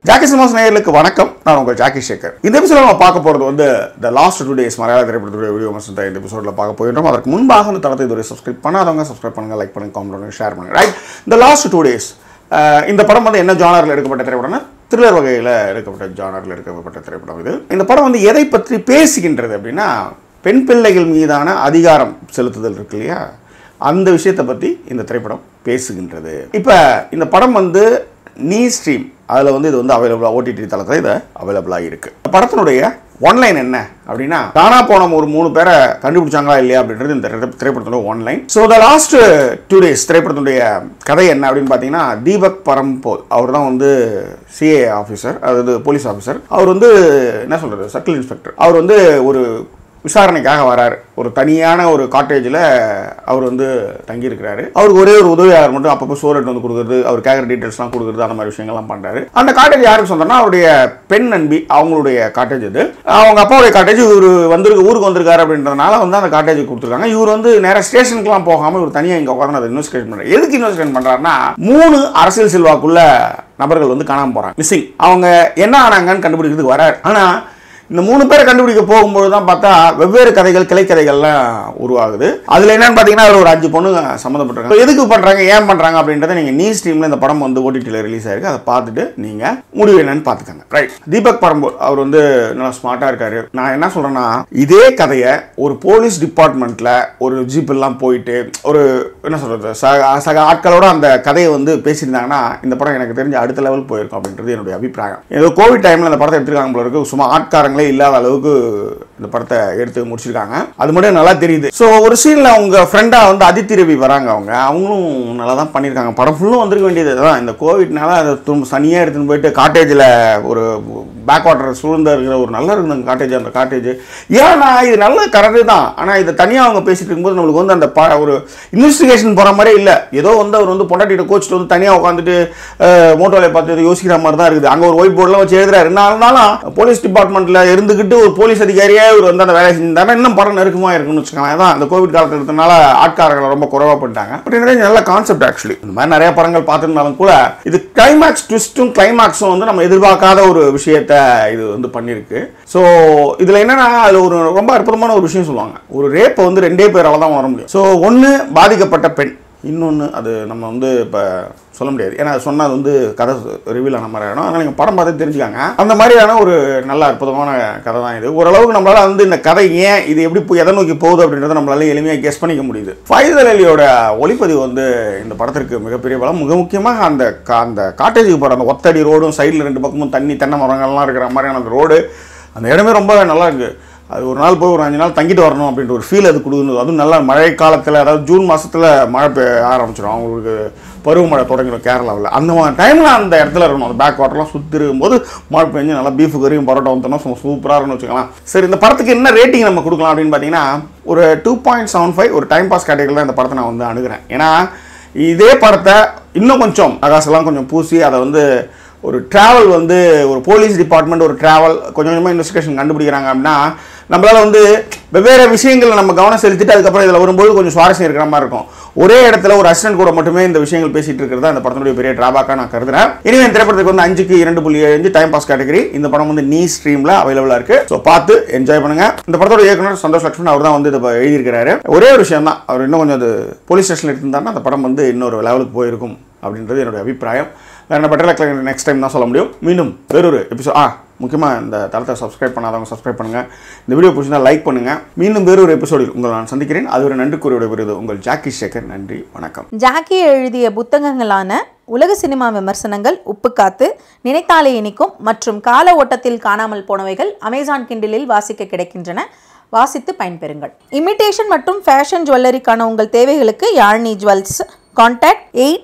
ஜாக்கிசினமாஸ் நேயர்களுக்கு வணக்கம். நான் உங்கள் ஜாக்கிசேகர். இந்த எபிசோட நம்ம பார்க்க போகிறது வந்து The Last 2 Days மலையாள திரைப்படத்துடைய வீடியோ விமர்சனத்தை இந்த எபிசோடில் பார்க்க போயிட்டோம். அதற்கு முன்பாக இந்த தளத்தை இதுவரை சப்ஸ்கிரைப் பண்ணாதவங்க சப்ஸ்கிரைப் பண்ணுங்கள், லைக் பண்ணுங்கள், காமெண்ட் பண்ணுங்கள், ஷேர் பண்ணுங்கள். ரைட், The Last 2 Days இந்த படம் வந்து என்ன ஜானரில் எடுக்கப்பட்ட திரைப்படம்னா த்ரில்லர் வகையில் எடுக்கப்பட்ட ஜானரில் எடுக்கப்பட்ட திரைப்படம் இது. இந்த படம் வந்து எதை பற்றி பேசுகின்றது அப்படின்னா, பெண் பிள்ளைகள் மீதான அதிகாரம் செலுத்துதல் இருக்கு இல்லையா, அந்த விஷயத்தை பற்றி இந்த திரைப்படம் பேசுகின்றது. இப்போ இந்த படம் வந்து நீ ஸ்ட்ரீம் அதில் வந்து இது வந்து அவைலபிளாக ஓடிடி தளத்தில் இது அவைலபிளாக இருக்குது. படத்தினுடைய ஒன்லைன் என்ன அப்படின்னா, தானா போன ஒரு 3 பேரை கண்டுபிடிச்சாங்களா இல்லையா அப்படின்றது இந்த திரைப்படத்தோட one line. So The Last 2 Days திரைப்படத்தினுடைய கதை என்ன அப்படின்னு பார்த்தீங்கன்னா, தீபக் பரம்போல் அவர் தான் வந்து சிஏ ஆஃபீஸர், அதாவது போலீஸ் ஆஃபீஸர். அவர் வந்து என்ன சொல்கிறது, சர்க்கிள் இன்ஸ்பெக்டர். அவர் வந்து ஒரு விசாரணைக்காக வராரு. ஒரு தனியான ஒரு காட்டேஜில் அவர் வந்து தங்கியிருக்கிறாரு. அவருக்கு ஒரே ஒரு உதவியாளர் மட்டும் அப்பப்போ சோறு எடுத்து வந்து கொடுக்குறது, அவர் கேட்குற டீட்டெயில்ஸ்லாம் கொடுக்குறது, அந்த மாதிரி விஷயங்கள்லாம் பண்ணுறாரு. அந்த காட்டேஜ் யாருக்கு சொந்தம்னா அவருடைய பெண் நண்பி, அவங்களுடைய காட்டேஜ் இது. அவங்க அப்பாவுடைய காட்டேஜ் இவர் ஊருக்கு வந்திருக்காரு அப்படின்றதுனால வந்து அந்த காட்டேஜுக்கு கொடுத்துருக்காங்க. இவர் வந்து நேராக ஸ்டேஷனுக்குலாம் போகாமல் இவர் தனியாக இங்கே உட்காந்து அதை இன்வெஸ்டிகேட் பண்ணுறாரு. எதுக்கு இன்வெஸ்டிகேட் பண்ணுறாருன்னா, 3 அரசியல் செல்வாக்குள்ள நபர்கள் வந்து காணாமல் போகிறாங்க, மிஸ்ஸிங். அவங்க என்ன ஆனாங்கன்னு கண்டுபிடிக்கிறதுக்கு வராரு. ஆனால் இந்த 3 பேரை கண்டுபிடிக்க போகும்போது தான் பார்த்தா வெவ்வேறு கதைகள், கிளைக்கதைகள்லாம் உருவாகுது. அதில் என்னன்னு பார்த்தீங்கன்னா, ஒரு 5 பொண்ணு சம்மந்தப்பட்டிருக்காங்க. எதுக்கு பண்ணுறாங்க, ஏன் பண்ணுறாங்க அப்படின்றத நீங்கள் நீ ஸ்ட்ரீமில் இந்த படம் வந்து ஓடிடியில் ரிலீஸ் ஆயிருக்கு. அதை பார்த்துட்டு நீங்கள் முடிவு என்னன்னு பார்த்துக்கோங்க. ரைட், தீபக் பரம்போல் அவர் வந்து நல்லா ஸ்மார்ட்டாக இருக்காரு. நான் என்ன சொல்கிறேன்னா, இதே கதையை ஒரு போலீஸ் டிபார்ட்மெண்ட்டில் ஒரு ஜீப்பெல்லாம் போயிட்டு ஒரு என்ன சொல்கிறது சக ஆட்களோட அந்த கதையை வந்து பேசியிருந்தாங்கன்னா இந்த படம் எனக்கு தெரிஞ்ச அடுத்த லெவல் போயிருக்கும் அப்படின்றது என்னுடைய அபிப்பிராயம். ஏதோ கோவிட் டைமில் இந்த படத்தை எடுத்துருக்காங்க போல இருக்கு. சும்மா ஆட்காரங்க இல்லாத அளவுக்கு இந்த படத்தை எடுத்து முடிச்சிருக்காங்க. அது மட்டும் நல்லா தெரியுது. ஸோ ஒரு சீன்ல அவங்க ஃப்ரெண்டா வந்து அதித்தி ரவி வராங்க. அவங்களும் நல்லா தான் பண்ணியிருக்காங்க. படம் ஃபுல்லும் வந்திருக்க வேண்டியது தான். இந்த கோவிட்னால அதை சனியாக எடுத்துன்னு போயிட்டு காட்டேஜில் ஒரு பேக் வாட்டர் சூழ்ந்த இருக்கிற ஒரு நல்லா இருக்குது அந்த காட்டேஜ். அந்த காட்டேஜ் ஏன்னா இது நல்ல கரெக்டு தான். ஆனால் இதை தனியாக அவங்க பேசிட்டு இருக்கும்போது நம்மளுக்கு வந்து அந்த ஒரு இன்வெஸ்டிகேஷன் போகிற மாதிரி இல்லை. ஏதோ வந்து அவர் வந்து பொண்டாட்டிகிட்ட கோச்சிட்டு வந்து தனியாக உட்காந்துட்டு மோட்டோவில் பார்த்து யோசிக்கிற மாதிரி தான் இருக்குது. அங்கே ஒரு ஒயிட் போர்டெலாம் வச்சு எழுதுறாரு. என்ன இருந்தாலும் போலீஸ் டிபார்ட்மெண்ட்டில் இருந்துக்கிட்டு ஒரு போலீஸ் அதிகாரியே இவர் வந்து அந்த வேலை செஞ்சிருந்தாருன்னா இன்னும் படம் நெருக்கமாக இருக்குன்னு வச்சுக்கலாம். அதான் அந்த கோவிட் காலத்தில் இருக்கிறதுனால ஆட்காரங்களை ரொம்ப குறைவாக பண்ணிட்டாங்க. பட் நல்ல கான்செப்ட் ஆக்சுவலி. இந்த மாதிரி நிறைய படங்கள் பார்த்துருந்தாலும் கூட இது கிளைமேக்ஸ் ட்விஸ்ட்டும் கிளைமேக்ஸும் வந்து நம்ம எதிர்பார்க்காத ஒரு விஷயத்தை இது வந்து பண்ணியிருக்கு. ஸோ இதில் என்னன்னா, அதில் ஒரு ரொம்ப அற்புதமான ஒரு விஷயம் சொல்லுவாங்க. ஒரு ரேப்பை வந்து 2 பேரால் தான் வர முடியும். ஸோ ஒன்று பாதிக்கப்பட்ட பெண், இன்னொன்று அது நம்ம வந்து இப்போ சொல்ல முடியாது. ஏன்னா சொன்னால் அது வந்து கதை ரிவீல் ஆன மாதிரி ஆகிடும். அதனால் நீங்கள் படம் பார்த்து தெரிஞ்சுக்காங்க. அந்த மாதிரியான ஒரு நல்ல அற்புதமான கதை தான் இது. ஓரளவுக்கு நம்மளால் வந்து இந்த கதை ஏன் இது எப்படி எதை நோக்கி போகுது அப்படின்றத நம்மளால எளிமையாக கெஸ் பண்ணிக்க முடியுது. ஃபைசல் அலியோட ஒளிப்பதிவு வந்து இந்த படத்திற்கு மிகப்பெரிய பலம். மிக முக்கியமாக அந்த காட்டேஜுக்கு போகிற அந்த ஒத்தடி ரோடும் சைடில் 2 பக்கமும் தென்னை மரங்கள்லாம் இருக்கிற மாதிரியான அந்த ரோடு, அந்த இடமே ரொம்ப நல்லா இருக்குது. அது ஒரு நாள் போய் ஒரு 5 நாள் தங்கிட்டு வரணும் அப்படின்ற ஒரு ஃபீல் அது கொடுக்குது. அதுவும் நல்லா மழை காலத்தில், அதாவது ஜூன் மாதத்தில் மழை பெய்ய ஆரம்பிச்சிடும். அவங்களுக்கு பருவமழை தொடங்கிடும் கேரளாவில். அந்த மாதிரி டைமில் அந்த இடத்துல இருக்கணும். அந்த பேக் வாட்டர்லாம் சுற்றி இருக்கும்போது மழை பெஞ்சு நல்லா பீஃபு கறியும் பரோட்டா வந்தோம்னா சூப்பராக இருக்குன்னு வச்சுக்கலாம். சரி, இந்த படத்துக்கு என்ன ரேட்டிங் நம்ம கொடுக்கலாம் அப்படின்னு பார்த்தீங்கன்னா, ஒரு 2.75 ஒரு டைம் பாஸ் கேட்டகரியில் தான் இந்த படத்தை நான் வந்து அணுகிறேன். ஏன்னா இதே படத்தை இன்னும் கொஞ்சம் ஆகாசெல்லாம் கொஞ்சம் பூசி அதை வந்து ஒரு ட்ராவல் வந்து ஒரு போலீஸ் டிபார்ட்மெண்ட் ஒரு ட்ராவல் கொஞ்சம் கொஞ்சமாக இன்வெஸ்டிகேஷன் கண்டுபிடிக்கிறாங்க அப்படின்னா நம்மளால் வந்து வெவ்வேறு விஷயங்கள் நம்ம கவனம் செலுத்திட்டு அதுக்கப்புறம் இதில் வரும்போது கொஞ்சம் சுவாரஸ்யம் இருக்கிற மாதிரி இருக்கும். ஒரே இடத்துல ஒரு அசிஸ்டன்ட் கூட மட்டுமே இந்த விஷயங்கள் பேசிட்டு இருக்கிறது அந்த படத்தினுடைய பெரிய டிராபேக்காக நான் கருதுறேன். இனிமே இந்த திரைப்படத்துக்கு வந்து 5க்கு 2.75 டைம் பாஸ் கேட்டகரி. இந்த படம் வந்து நீ ஸ்ட்ரீமில் அவைலபிளாக இருக்கு. ஸோ பார்த்து என்ஜாய் பண்ணுங்க. இந்த படத்தோட இயக்குனர் சந்தோஷ் லட்சுமணன் அவர் தான் வந்து இதை எழுதியிருக்கிறாரு. ஒரே ஒரு விஷயம் தான், அவர் இன்னும் கொஞ்சம் அது போலீஸ் ஸ்டேஷனில் எடுத்திருந்தாருன்னா அந்த படம் வந்து இன்னொரு லெவலுக்கு போயிருக்கும் அப்படின்றது என்னுடைய அபிப்பிராயம். வேறு பட்டரில் நெக்ஸ்ட் டைம் தான் சொல்ல முடியும். மீண்டும் வேறொரு எபிசோட் முக்கியமாக இந்த தளத்தை சப்ஸ்கிரைப் பண்ணாதவங்க சப்ஸ்கிரைப் பண்ணுங்கள். இந்த வீடியோ பிடிச்சிருந்தா லைக் பண்ணுங்கள். மீண்டும் வேறொரு எபிசோடில் உங்களை நான் சந்திக்கிறேன். அது ஒரு நன்றி கூறியோட விருது உங்கள் ஜாக்கிசேகர். நன்றி, வணக்கம். ஜாக்கி எழுதிய புத்தகங்களான உலக சினிமா விமர்சனங்கள், உப்புக்காத்து, நினைத்தாலே இனிக்கும் மற்றும் கால ஓட்டத்தில் காணாமல் போனவைகள் அமேசான் கிண்டிலில் வாசிக்க கிடைக்கின்றன. வாசித்து பயன்பெறுங்கள். இமிட்டேஷன் மற்றும் ஃபேஷன் ஜுவல்லரிக்கான உங்கள் தேவைகளுக்கு யாழ்னி ஜுவல்ஸ். கான்டாக்ட்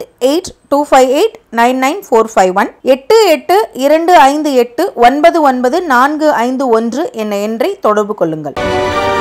8825899451 8825899451 என்ற எண்ணை தொடர்பு கொள்ளுங்கள்.